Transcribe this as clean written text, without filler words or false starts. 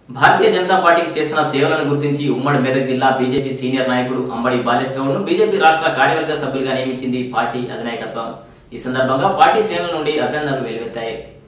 భారతీయ జనతా పార్టీకి చేస్తున్న సేవలను గుర్తించి ఉమ్మడి మెదక్ జిల్లా బీజేపీ సీనియర్ నాయకుడు అంబడి బాలేష్ గౌడ్ను బీజేపీ రాష్ట్ర కార్యవర్గ సభ్యులుగా నియమించింది పార్టీ అధినాయకత్వం. ఈ సందర్భంగా పార్టీ శ్రేణుల నుండి అభినందనలు వెల్లువెత్తాయి.